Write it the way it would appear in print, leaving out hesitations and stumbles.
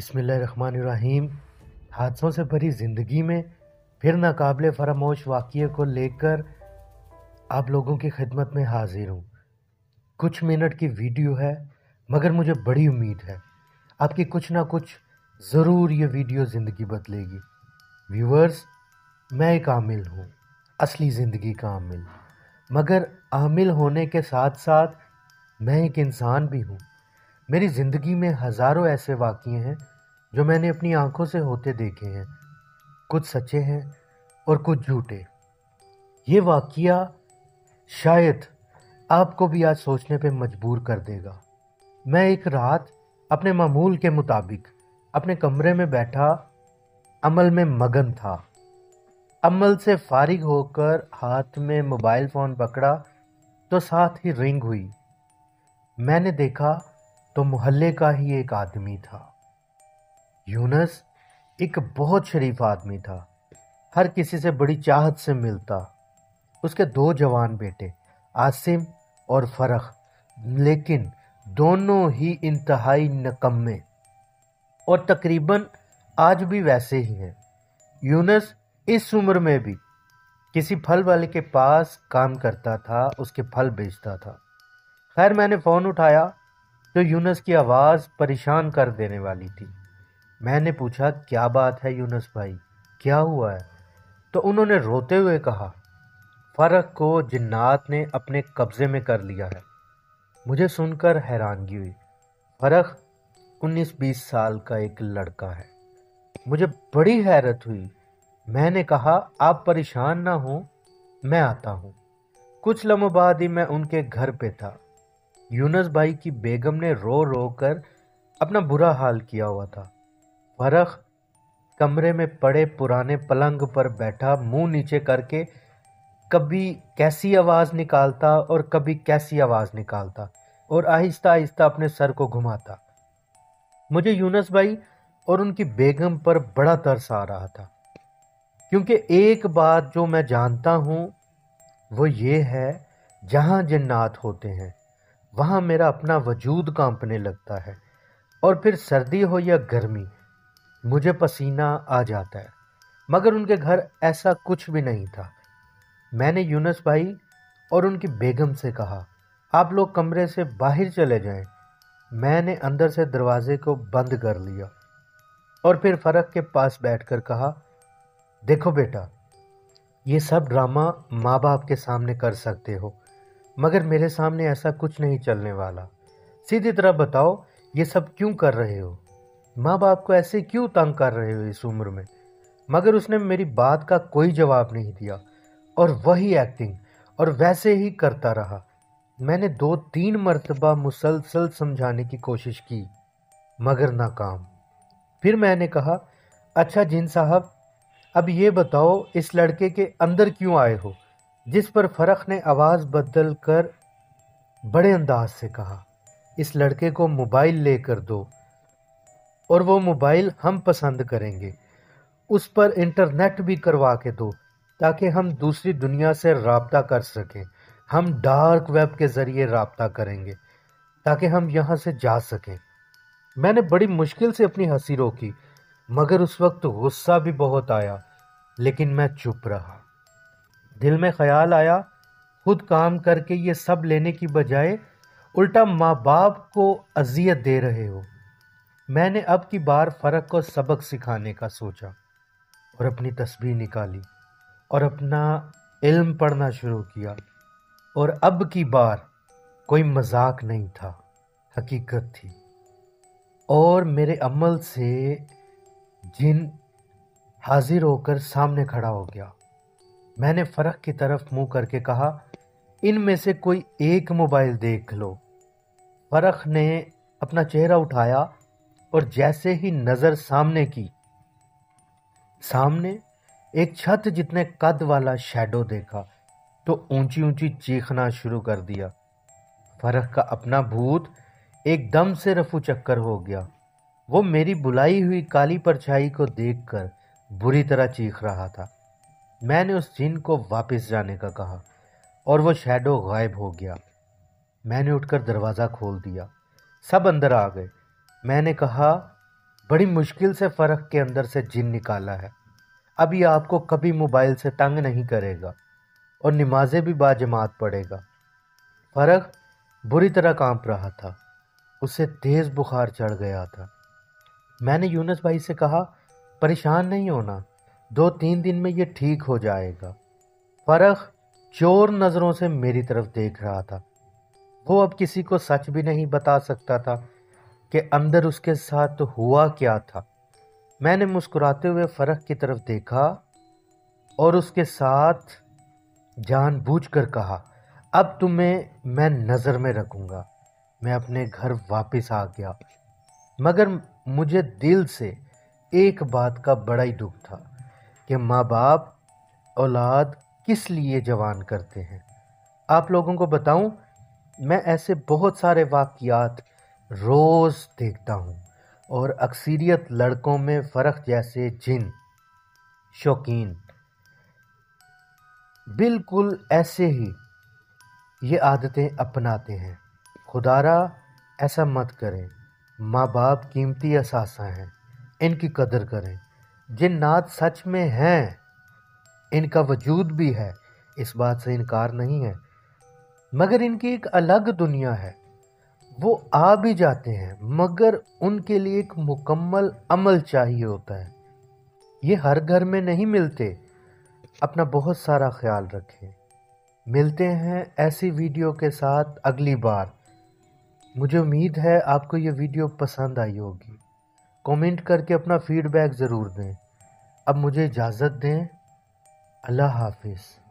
बिस्मिल्लाहिर्रहमानिर्रहीम। हादसों से भरी ज़िंदगी में फिर नाकाबिले फरामोश वाक़ये को लेकर आप लोगों की खिदमत में हाजिर हूँ। कुछ मिनट की वीडियो है, मगर मुझे बड़ी उम्मीद है आपकी कुछ ना कुछ ज़रूर ये वीडियो ज़िंदगी बदलेगी। व्यूअर्स, मैं एक आमिल हूँ, असली ज़िंदगी का आमिल, मगर आमिल होने के साथ साथ मैं एक इंसान भी हूँ। मेरी ज़िंदगी में हज़ारों ऐसे वाक़ये हैं जो मैंने अपनी आंखों से होते देखे हैं। कुछ सच्चे हैं और कुछ झूठे। ये वाक़या शायद आपको भी आज सोचने पे मजबूर कर देगा। मैं एक रात अपने मामूल के मुताबिक अपने कमरे में बैठा अमल में मगन था। अमल से फारिग होकर हाथ में मोबाइल फ़ोन पकड़ा तो साथ ही रिंग हुई। मैंने देखा तो मोहल्ले का ही एक आदमी था। यूनस एक बहुत शरीफ आदमी था, हर किसी से बड़ी चाहत से मिलता। उसके 2 जवान बेटे आसिम और फरख, लेकिन दोनों ही इंतहाई निकम्मे और तकरीबन आज भी वैसे ही हैं। यूनस इस उम्र में भी किसी फल वाले के पास काम करता था, उसके फल बेचता था। खैर, मैंने फ़ोन उठाया तो यूनस की आवाज़ परेशान कर देने वाली थी। मैंने पूछा, क्या बात है यूनस भाई, क्या हुआ है? तो उन्होंने रोते हुए कहा, फरक को जिन्नात ने अपने कब्ज़े में कर लिया है। मुझे सुनकर हैरानगी हुई। फरक 19-20 साल का एक लड़का है। मुझे बड़ी हैरत हुई। मैंने कहा, आप परेशान ना हो, मैं आता हूँ। कुछ लम्हों बाद ही मैं उनके घर पे था। यूनस भाई की बेगम ने रो रो कर अपना बुरा हाल किया हुआ था। फरख कमरे में पड़े पुराने पलंग पर बैठा मुंह नीचे करके कभी कैसी आवाज़ निकालता और कभी कैसी आवाज़ निकालता और आहिस्ता आहिस्ता अपने सर को घुमाता। मुझे यूनस भाई और उनकी बेगम पर बड़ा तरस आ रहा था, क्योंकि एक बात जो मैं जानता हूँ वो ये है, जहाँ जिन्नात होते हैं वहाँ मेरा अपना वजूद कांपने लगता है, और फिर सर्दी हो या गर्मी मुझे पसीना आ जाता है। मगर उनके घर ऐसा कुछ भी नहीं था। मैंने यूनस भाई और उनकी बेगम से कहा, आप लोग कमरे से बाहर चले जाएं। मैंने अंदर से दरवाजे को बंद कर लिया और फिर फरक के पास बैठकर कहा, देखो बेटा, ये सब ड्रामा माँ बाप के सामने कर सकते हो, मगर मेरे सामने ऐसा कुछ नहीं चलने वाला। सीधी तरह बताओ, ये सब क्यों कर रहे हो? माँ बाप को ऐसे क्यों तंग कर रहे हो इस उम्र में? मगर उसने मेरी बात का कोई जवाब नहीं दिया और वही एक्टिंग और वैसे ही करता रहा। मैंने 2-3 मर्तबा मुसलसल समझाने की कोशिश की, मगर नाकाम। फिर मैंने कहा, अच्छा जिन साहब, अब ये बताओ, इस लड़के के अंदर क्यों आए हो? जिस पर फरख ने आवाज़ बदल कर बड़े अंदाज से कहा, इस लड़के को मोबाइल लेकर दो और वो मोबाइल हम पसंद करेंगे। उस पर इंटरनेट भी करवा के दो ताकि हम दूसरी दुनिया से राब्ता कर सकें। हम डार्क वेब के ज़रिए राब्ता करेंगे ताकि हम यहाँ से जा सकें। मैंने बड़ी मुश्किल से अपनी हंसी रोकी, मगर उस वक्त गुस्सा भी बहुत आया, लेकिन मैं चुप रहा। दिल में ख्याल आया, खुद काम करके ये सब लेने की बजाय उल्टा माँ बाप को अजियत दे रहे हो। मैंने अब की बार फरक को सबक सिखाने का सोचा और अपनी तस्बीह निकाली और अपना इल्म पढ़ना शुरू किया। और अब की बार कोई मजाक नहीं था, हकीकत थी। और मेरे अमल से जिन हाजिर होकर सामने खड़ा हो गया। मैंने फरक की तरफ मुंह करके कहा, इनमें से कोई एक मोबाइल देख लो। फरक ने अपना चेहरा उठाया और जैसे ही नज़र सामने की, सामने एक छत जितने कद वाला शैडो देखा तो ऊंची ऊंची चीखना शुरू कर दिया। फरक का अपना भूत एकदम से रफू चक्कर हो गया। वो मेरी बुलाई हुई काली परछाई को देखकर बुरी तरह चीख रहा था। मैंने उस जिन को वापस जाने का कहा और वो शैडो गायब हो गया। मैंने उठकर दरवाज़ा खोल दिया। सब अंदर आ गए। मैंने कहा, बड़ी मुश्किल से फ़र्क के अंदर से जिन निकाला है। अब ये आपको कभी मोबाइल से तंग नहीं करेगा और नमाज़ें भी बाजमात पढ़ेगा। फ़र्क बुरी तरह कांप रहा था, उसे तेज़ बुखार चढ़ गया था। मैंने यूनुस भाई से कहा, परेशान नहीं होना, 2-3 दिन में ये ठीक हो जाएगा। फ़र्क चोर नज़रों से मेरी तरफ देख रहा था। वो अब किसी को सच भी नहीं बता सकता था कि अंदर उसके साथ हुआ क्या था। मैंने मुस्कुराते हुए फ़र्क की तरफ देखा और उसके साथ जानबूझकर कहा, अब तुम्हें मैं नज़र में रखूँगा। मैं अपने घर वापस आ गया, मगर मुझे दिल से एक बात का बड़ा ही दुख था कि माँ बाप औलाद किस लिए जवान करते हैं। आप लोगों को बताऊं, मैं ऐसे बहुत सारे वाक़यात रोज़ देखता हूँ और अक्सरियत लड़कों में फ़र्क जैसे जिन शौकीन बिल्कुल ऐसे ही ये आदतें अपनाते हैं। खुदारा ऐसा मत करें। माँ बाप कीमती असासा हैं, इनकी कदर करें। जिन्नात सच में हैं, इनका वजूद भी है, इस बात से इनकार नहीं है, मगर इनकी एक अलग दुनिया है। वो आ भी जाते हैं, मगर उनके लिए एक मुकम्मल अमल चाहिए होता है। ये हर घर में नहीं मिलते। अपना बहुत सारा ख्याल रखें। मिलते हैं ऐसी वीडियो के साथ अगली बार। मुझे उम्मीद है आपको ये वीडियो पसंद आई होगी। कमेंट करके अपना फीडबैक ज़रूर दें। अब मुझे इजाज़त दें। अल्लाह हाफिज़।